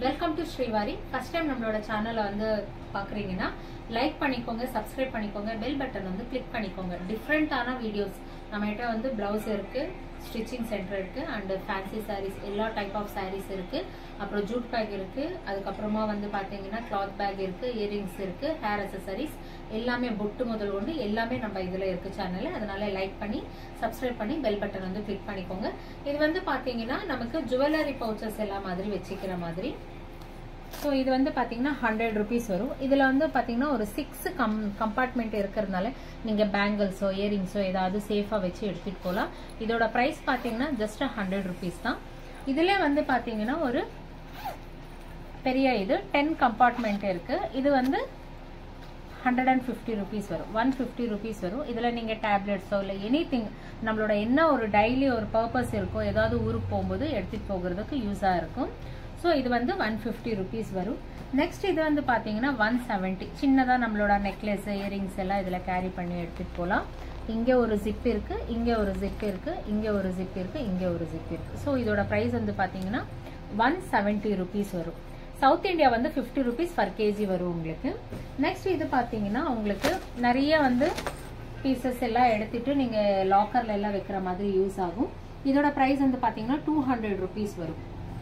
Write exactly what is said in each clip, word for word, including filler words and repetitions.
Welcome to Srivari. First time நம்மளோட சேனலை வந்து பார்க்குறீங்கன்னா லைக் பண்ணிக்கோங்க, சப்ஸ்கிரைப் பண்ணிக்கோங்க, பெல் பட்டன் வந்து கிளிக் பண்ணிக்கோங்க. டிஃப்ரெண்ட்டான வீடியோஸ் நம்மகிட்ட வந்து பிளவுஸ் இருக்கு, ஸ்டிச்சிங் சென்டர் இருக்கு, அண்ட் ஃபேன்சி சாரீஸ் எல்லா டைப் ஆஃப் சாரீஸ் இருக்கு. அப்புறம் ஜூட் பேக் இருக்கு, அதுக்கப்புறமா வந்து பார்த்தீங்கன்னா கிளாத் பேக் இருக்கு, இயரிங்ஸ் இருக்கு, ஹேர் அசசரிஸ் எல்லாமே பொட்டு முதல் கொண்டு எல்லாமே நம்ம இதில் இருக்கு சேனல். அதனால லைக் பண்ணி சப்ஸ்கிரைப் பண்ணி பெல் பட்டன் வந்து கிளிக் பண்ணிக்கோங்க. இது வந்து பார்த்தீங்கன்னா நமக்கு ஜுவல்லரி பவுச்சஸ் எல்லாம் மாதிரி வச்சுக்கிற மாதிரி. ஸோ இது வந்து பார்த்தீங்கன்னா ஹண்ட்ரட் ருபீஸ் வரும். இதில் வந்து பார்த்தீங்கன்னா ஒரு சிக்ஸ் கம் கம்பார்ட்மெண்ட் இருக்கிறதுனால நீங்கள் பேங்கிள்ஸோ இயரிங்ஸோ ஏதாவது சேஃபாக வச்சு எடுத்துகிட்டு போகலாம். இதோட ப்ரைஸ் பார்த்தீங்கன்னா ஜஸ்ட் ஹண்ட்ரட் ருபீஸ் தான். இதில் வந்து பார்த்தீங்கன்னா ஒரு பெரிய இது டென் கம்பார்ட்மெண்ட் இருக்குது. இது வந்து ஹண்ட்ரட் அண்ட் ஃபிஃப்டி ருபீஸ் வரும், ஒன் ஃபிஃப்டி ருபீஸ் வரும். இதில் நீங்கள் டேப்லெட்ஸோ இல்லை எனி திங் நம்மளோட என்ன ஒரு டெய்லி ஒரு பர்பஸ் இருக்கோ ஏதாவது ஊருக்கு போகும்போது எடுத்துகிட்டு போகிறதுக்கு யூஸாக இருக்கும். ஸோ இது வந்து ஒன் ஃபிஃப்டி ருபீஸ் வரும். நெக்ஸ்ட் இது வந்து பார்த்தீங்கன்னா ஒன் செவன்ட்டி. சின்னதாக நம்மளோட நெக்லஸ் இயரிங்ஸ் எல்லாம் இதில் கேரி பண்ணி எடுத்துகிட்டு போகலாம். இங்கே ஒரு ஜிப் இருக்குது, இங்கே ஒரு ஜிப் இருக்குது, இங்கே ஒரு ஜிப் இருக்குது, இங்கே ஒரு ஜிப் இருக்குது. ஸோ இதோட ப்ரைஸ் வந்து பார்த்தீங்கன்னா ஒன் செவன்ட்டி ருபீஸ் வரும். சவுத் இந்தியா வந்து ஃபிஃப்டி ருபீஸ் பர் கேஜி வரும் உங்களுக்கு. நெக்ஸ்ட் இது பார்த்தீங்கன்னா உங்களுக்கு நிறைய வந்து பீசஸ் எல்லாம் எடுத்துட்டு நீங்கள் லாக்கர்ல எல்லாம் வைக்கிற மாதிரி யூஸ் ஆகும். இதோட ப்ரைஸ் வந்து பார்த்தீங்கன்னா டூ ஹண்ட்ரட் ருபீஸ் வரும்.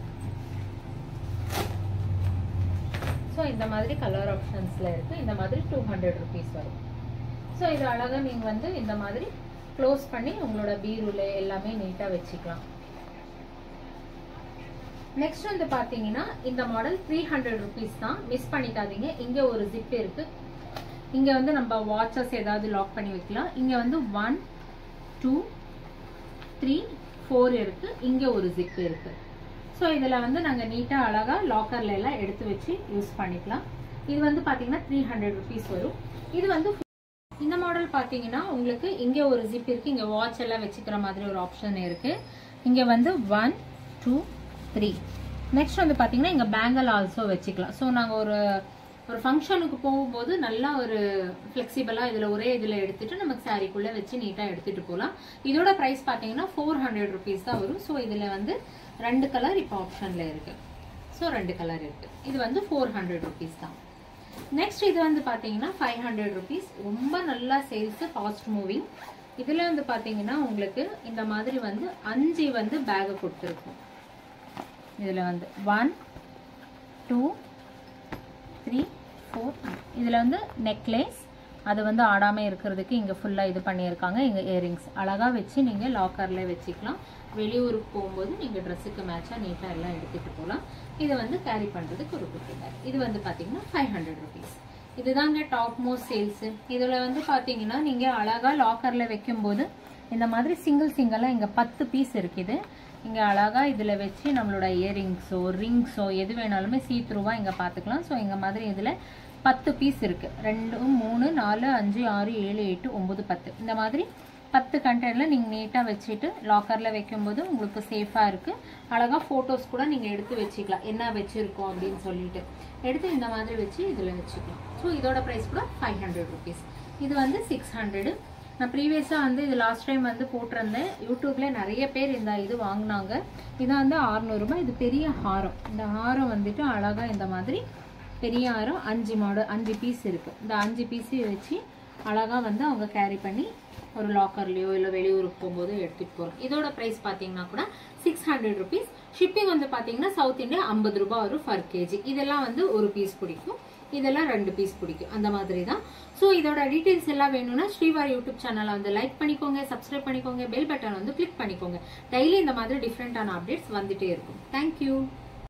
ஸோ இந்த மாதிரி கலர் ஆப்ஷன்ஸ்ல இருக்கு. இந்த மாதிரி டூ ஹண்ட்ரட் ருபீஸ் வரும். ஸோ இது அழகா நீங்க வந்து இந்த மாதிரி க்ளோஸ் பண்ணி உங்களோட பீரோல எல்லாமே நீட்டா வச்சுக்கலாம். நெக்ஸ்ட் வந்து பாத்தீங்கன்னா இந்த மாடல் த்ரீ ஹண்ட்ரட் ருபீஸ் தான், மிஸ் பண்ணிக்காதீங்க. இங்க ஒரு ஜிப் இருக்கு, இங்க வந்து நம்ம வாட்சஸ் ஏதாவது லாக் பண்ணி வைக்கலாம். இங்க வந்து ஒன் டூ த்ரீ ஃபோர் இருக்கு, இங்க ஒரு ஜிப் இருக்கு. ஸோ இதில் வந்து நாங்கள் நீட்டாக அழகாக லாக்கர்ல எல்லாம் எடுத்து வச்சு யூஸ் பண்ணிக்கலாம். இது வந்து பார்த்தீங்கன்னா த்ரீ ஹண்ட்ரட் ருபீஸ் வரும். இது வந்து இந்த மாடல் பார்த்தீங்கன்னா உங்களுக்கு இங்கே ஒரு ஜிப் இருக்குது, இங்கே வாட்ச் எல்லாம் வச்சுக்கிற மாதிரி ஒரு ஆப்ஷன் இருக்குது. இங்கே வந்து ஒன் டூ த்ரீ. நெக்ஸ்ட் வந்து பார்த்தீங்கன்னா இங்கே பேங்கிள் ஆல்சோ வச்சுக்கலாம். ஸோ நாங்கள் ஒரு ஒரு ஃபங்க்ஷனுக்கு போகும்போது நல்லா ஒரு ஃப்ளெக்சிபிளாக இதில் ஒரே இதில் எடுத்துட்டு நமக்கு சாரிக்குள்ளே வச்சு நீட்டாக எடுத்துகிட்டு போகலாம். இதோட ப்ரைஸ் பார்த்தீங்கன்னா ஃபோர் ஹண்ட்ரட் ருபீஸ் தான் வரும். ஸோ இதில் வந்து ரெண்டு கலர் இப்போ ஆப்ஷனில் இருக்கு. ஸோ ரெண்டு கலர் இருக்கு. இது வந்து ஃபோர் ஹண்ட்ரட் ருபீஸ் தான். நெக்ஸ்ட் இது வந்து பார்த்தீங்கன்னா ஃபைவ் ஹண்ட்ரட் ருபீஸ். ரொம்ப நல்லா சேல்ஸ், ஃபாஸ்ட் மூவிங். இதில் வந்து பார்த்தீங்கன்னா உங்களுக்கு இந்த மாதிரி வந்து அஞ்சு வந்து பேக் கொடுத்துருக்கும். இதில் வந்து ஒன் டூ த்ரீ ஃபோர். இதில் வந்து நெக்லேஸ் அது வந்து ஆடாமல் இருக்கிறதுக்கு இங்கே ஃபுல்லாக இது பண்ணியிருக்காங்க. இங்கே இயரிங்ஸ் அழகாக வச்சு நீங்கள் லாக்கரில் வச்சுக்கலாம். வெளியூருக்கு போகும்போது நீங்கள் ட்ரெஸ்ஸுக்கு மேட்சாக நீட்டாக எல்லாம் எடுத்துகிட்டு போகலாம். இதை வந்து கேரி பண்ணுறதுக்கு ஒரு குட்டி பேக். இது வந்து பார்த்தீங்கன்னா ஃபைவ் ஹண்ட்ரட் ருபீஸ். இதுதாங்க டாப் மோஸ்ட் சேல்ஸு. இதில் வந்து பார்த்தீங்கன்னா நீங்கள் அழகாக லாக்கரில் வைக்கும்போது இந்த மாதிரி சிங்கிள் சிங்கிளாக இங்கே பத்து பீஸ் இருக்குது. இங்கே அழகாக இதில் வச்சு நம்மளோட இயரிங்ஸோ ரிங்ஸோ எது வேணாலுமே சீத்ரூவாக இங்கே பார்த்துக்கலாம். ஸோ இங்கே மாதிரி இதில் பத்து பீஸ் இருக்குது. ரெண்டு மூணு நாலு அஞ்சு ஆறு ஏழு எட்டு ஒம்பது பத்து. இந்த மாதிரி பத்து கண்டெய்னரில் நீங்கள் நீட்டாக வச்சுட்டு லாக்கரில் வைக்கும்போது உங்களுக்கு சேஃபாக இருக்குது. அழகாக ஃபோட்டோஸ் கூட நீங்கள் எடுத்து வச்சுக்கலாம், என்ன வச்சுருக்கோம் அப்படின்னு சொல்லிட்டு எடுத்து இந்த மாதிரி வச்சு இதில் வச்சுக்கலாம். ஸோ இதோட ப்ரைஸ் கூட ஃபைவ் ஹண்ட்ரட் ருபீஸ். இது வந்து சிக்ஸ் ஹண்ட்ரடு. நான் ப்ரீவியஸாக வந்து இது லாஸ்ட் டைம் வந்து போட்டிருந்தேன். யூடியூப்பில் நிறைய பேர் இந்த இது வாங்கினாங்க. இது வந்து அறுநூறுபா. இது பெரிய ஹாரம். இந்த ஹாரம் வந்துட்டு அழகாக இந்த மாதிரி பெரிய ஹாரம் அஞ்சு மாடல் அஞ்சு பீஸ் இருக்குது. இந்த அஞ்சு பீஸையும் வச்சு அழகாக வந்து அவங்க கேரி பண்ணி ஒரு லாக்கர்லையோ இல்லை வெளியூருக்கு போகும்போது எடுத்துகிட்டு போகிறோம். இதோட ப்ரைஸ் பார்த்தீங்கன்னா கூட சிக்ஸ் ஹண்ட்ரட் ருபீஸ். ஷிப்பிங் வந்து பார்த்தீங்கன்னா சவுத் இந்தியா ஐம்பது ரூபாய் வரும் பர் கேஜி. இதெல்லாம் வந்து ஒரு பீஸ் பிடிக்கும், இதெல்லாம் ரெண்டு பீஸ் பிடிக்கும், அந்த மாதிரி தான். ஸோ இதோட டீட்டெயில்ஸ் எல்லாம் வேணும்னா ஸ்ரீவாரி யூடியூப் சேனலை வந்து லைக் பண்ணிக்கோங்க, சப்ஸ்கிரைப் பண்ணிக்கோங்க, பெல் பட்டன் வந்து கிளிக் பண்ணிக்கோங்க. டெய்லி இந்த மாதிரி டிஃப்ரெண்டான அப்டேட்ஸ் வந்துட்டே இருக்கும். தேங்க்யூ.